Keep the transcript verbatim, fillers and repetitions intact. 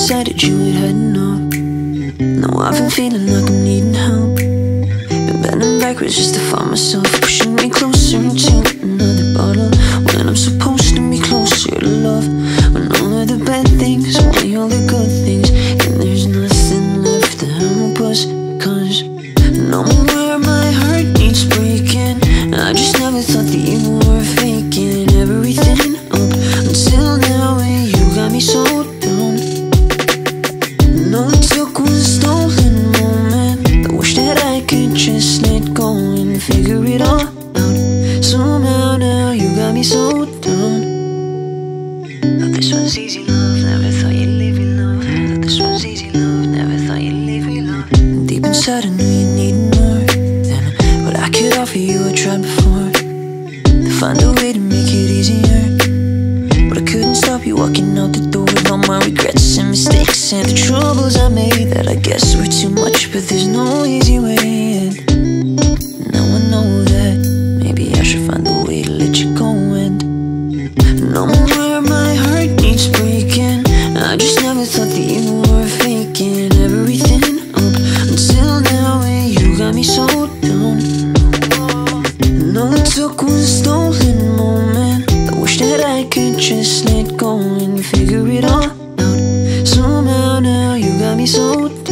decided you had had enough. Now I've been feeling like I'm needing help. Been bending backwards just to find myself, pushing me closer into another bottle, when I'm supposed to be closer to love. When all of the bad things outweigh all the good things, and there's nothing left to help us. Cause no more my heart needs breaking. I just never thought that you were faking everything up until now, and you got me so down. And all it took was a stolen moment. I wish that I could just let go and figure it all out. Somehow now you got me so down. Thought this was easy love, never thought you'd leave me, love. Thought this was easy love, never thought you'd leave me, love. And deep inside I knew you needed more than what I could offer you. I tried before to find a way to make it easier, but I couldn't stop you walking out the door with all my regrets and mistakes and the troubles I made that I guess were too much. But there's no easy way, and now I know that maybe I should find a way to let you go. And no more my heart needs breaking. I just never thought that you were faking everything up until now, and you got me so down. And all it took was a stolen moment. I wish that I could just let go and figure it all out. Somehow now you got me so down.